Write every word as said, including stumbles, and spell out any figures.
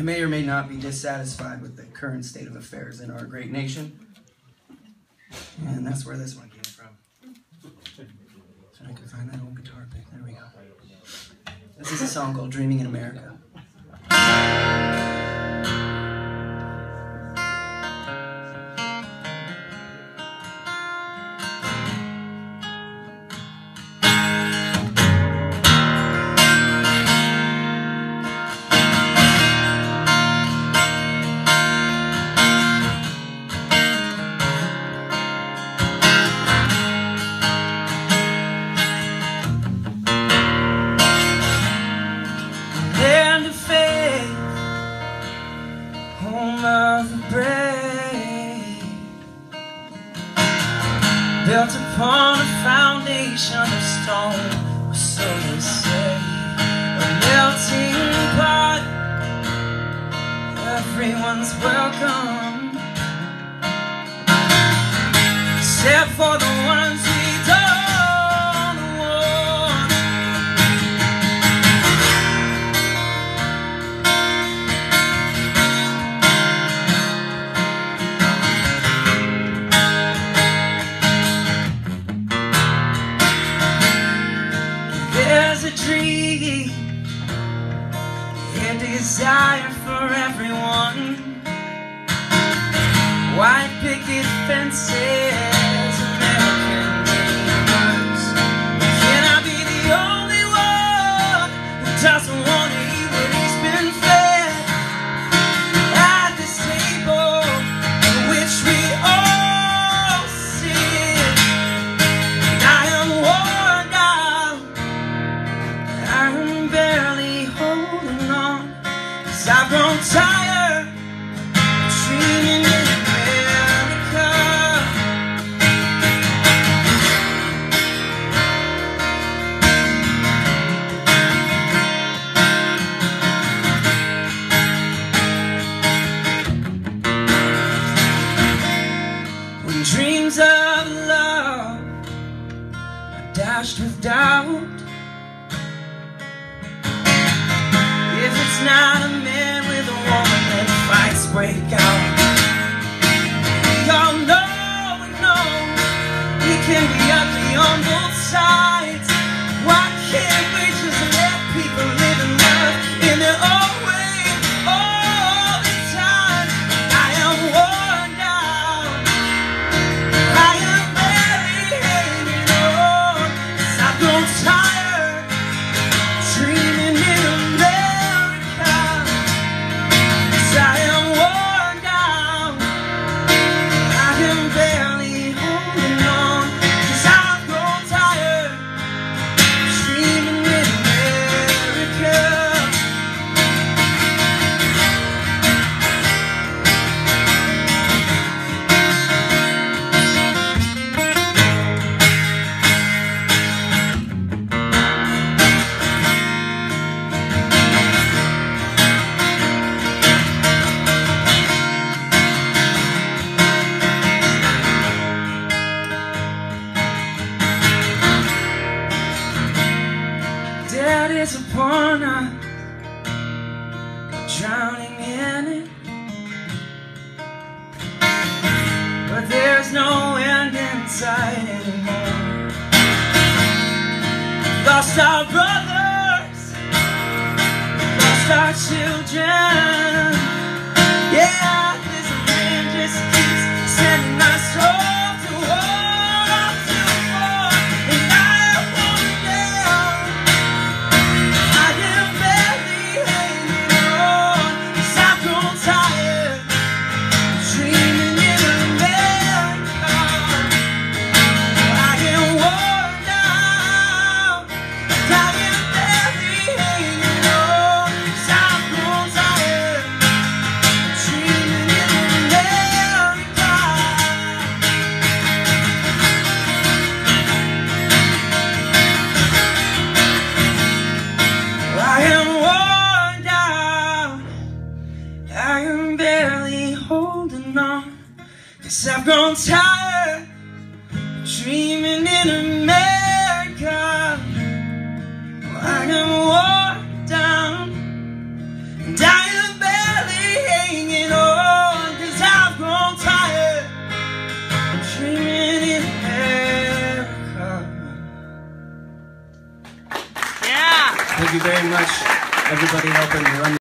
may or may not be dissatisfied with the current state of affairs in our great nation. And that's where this one came from. So I can find that old guitar pick. There we go. This is a song called Dreaming in America. Built upon a foundation of stone, or so they say. A melting pot, everyone's welcome, except for the ones we don't want. There's a dream, a desire for everyone. White picket fences, American dreamers. Can I be the only one who doesn't want to eat what he's been fed at this table in which we all sit? And I am worn down, I'm barely holding on, 'cause I've grown tired of dreaming in America. When dreams of love are dashed with doubt, if it's not a man with a woman, then fights break out. We all know, we know, we can be ugly on both sides. Why can't we just let people live and love in their own way all the time? I am worn down, I am barely hanging on, 'cause I've grown tired dreaming in America. 'Cause I am worn down, I am barely holding on, 'cause I've grown tired dreaming in America. Dead is upon us, drowning in it, but there's no end in sight anymore. Lost our brothers, lost our children. Yeah, this man just keeps sending us off to war, to war, and I won't down. I am barely hanging on, 'cause I've grown tired dreaming in America. I am worn down, and I am barely hanging on, 'cause I've grown tired dreaming in America. I am worn down, I am barely holding on, 'cause I've grown tired dreaming in America. I am worn down, and I am barely Thank you very much, everybody helping run